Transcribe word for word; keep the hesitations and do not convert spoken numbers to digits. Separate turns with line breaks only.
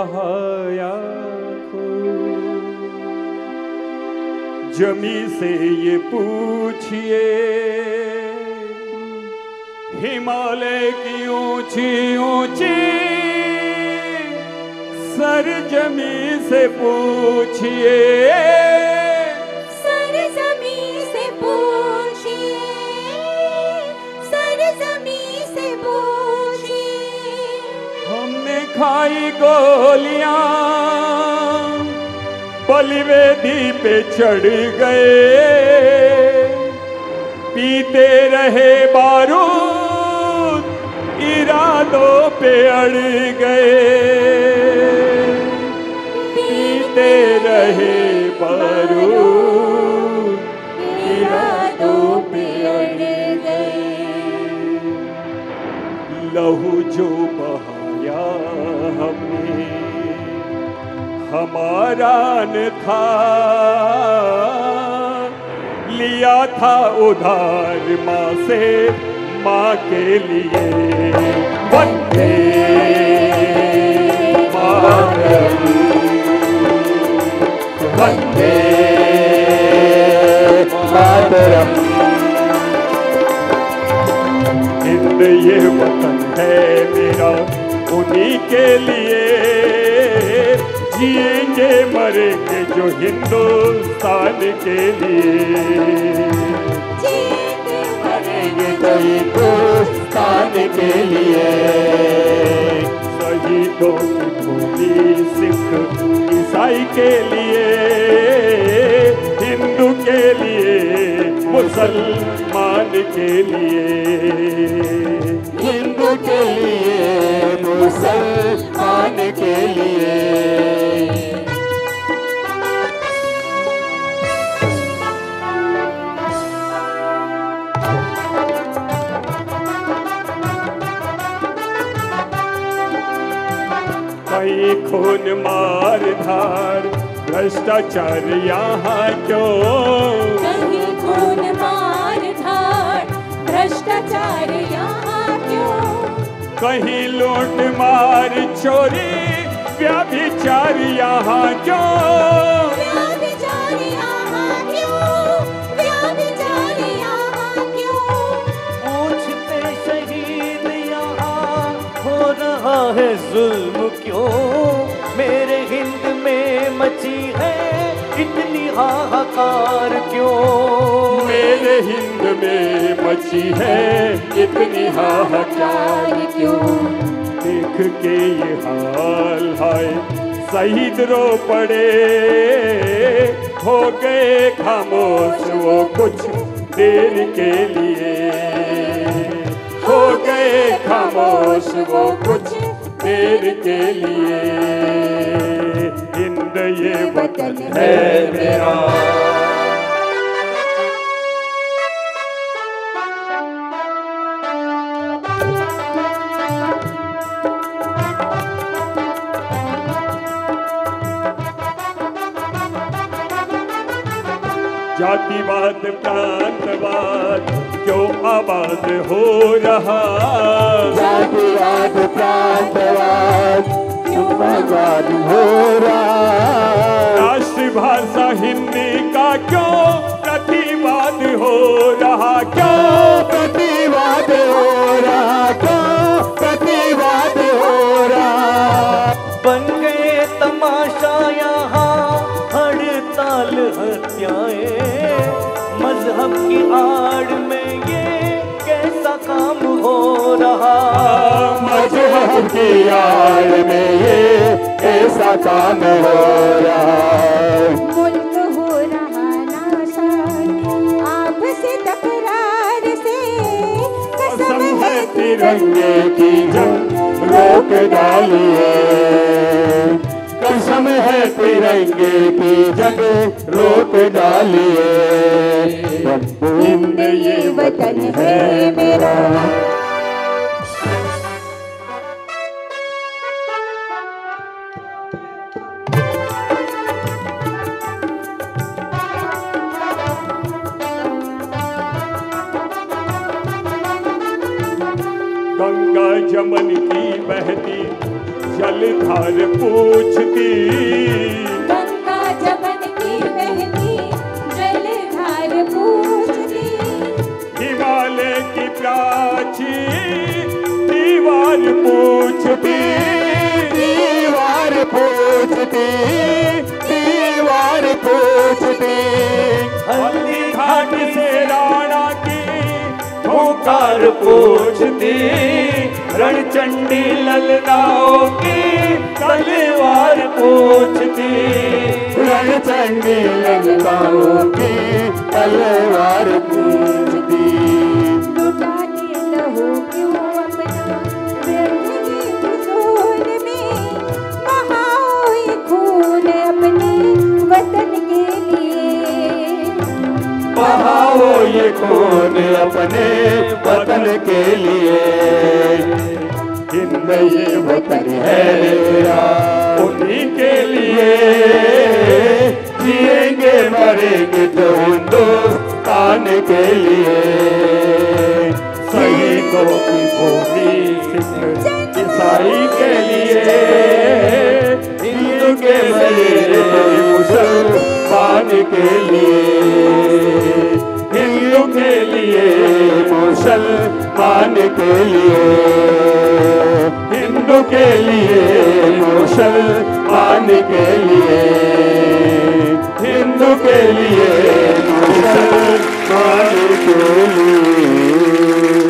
बहाया खून। जमी से ये पूछिए हिमालय की ऊंची ऊंची सरजमी से पूछिए,
सरजमी से पूछिए, सरजमी से पूछिए।
हमने खाई गोलियां बलिवेदी पे चढ़ गए, पीते रहे बारूद इरादों पे अड़ गए, पीते रहे बारूद इरादों पे अड़ गए। लहू जो बहाया हमने हमारा न था, लिया था उधार माँ से माँ के लिए। वंदे मातरम, वंदे मातरम। हिंद ये वतन है मेरा, उन्हीं के लिए जिएंगे मरेंगे जो हिंदुस्तान के लिए,
जिएंगे
मरेंगे तो हिंदुस्तान के लिए। शहीदों की भूमि सिख ईसाई के लिए, हिंदू के लिए मुसलमान के लिए, हिंदू के लिए मुसलमान के लिए। कहीं खून मार धार भ्रष्टाचार यहाँ क्यों,
कहीं खून मार धार भ्रष्टाचार यहाँ क्यों,
कहीं लूट मार चोरी व्यभिचार यहाँ क्यों,
व्यभिचार यहाँ क्यों, व्यभिचार यहाँ क्यों।
पूछ पे शहीद यहाँ हो रहा है जुल्म क्यों, मेरे हिंद में मची है इतनी हाहाकार क्यों,
मेरे हिंद में मची है इतनी हाहाकार क्यों। देख के ये हाल हाय शहीद रो पड़े, हो गए खामोश वो कुछ देर के लिए, हो गए खामोश वो कुछ देर के लिए। हिंद ये वतन है मेरा, जातिवाद प्रांतवाद क्यों आबाद हो रहा,
जातिवाद प्रांतवाद क्यों आबाद हो रहा,
राष्ट्रभाषा हिंदी का क्यों प्रतिवाद हो रहा, क्यों
प्रतिवाद हो रहा, क्यों प्रतिवाद हो रहा।
बन गए तमाशा यहाँ हड़ताल हत्याएं, मजहब की आड़ में ये कैसा काम हो रहा,
मजहब की आड़ में ये कैसा काम हो रहा।
मुल्क हो रहा नाशाद आपसी तकरार से, कसम है
तिरंगे की जंग रोक डालिए, कसम है तिरंगे की जंग रोक डालिए।
हिंद ये वतन है मेरा।
गंगा जमन की बहती जलधार पूछती,
गंगा जमन की बहती जलधार पूछती,
हिमालय की प्राची दीवार पूछती,
दीवार पूछती, दीवार पूछती,
हल्दी घाट से राणा की
ओंकार पूछती, रणचंडी ललनाओं की तलवार पूछती,
रणचंडी ललनाओं की तलवार पूछती।
लुटाने लहो क्यों अपना व्यर्थ की फिजूल में, बहाओ ये खून अपने वतन के लिए,
बहाओ ये खून अपने वतन के लिए।
हिंद ये वतन है मेरा, उन्हीं के लिए
जिएंगे मरेंगे तो हिंदुस्तान के लिए।
शहीदों की भूमि सिख ईसाई के लिए,
हिंदू के मरे मुसलमान के लिए, हिंदू के लिए मुसलमान के लिए, हिंदू के लिए मुसलमान के लिए, हिंदू के लिए मुसलमान के लिए।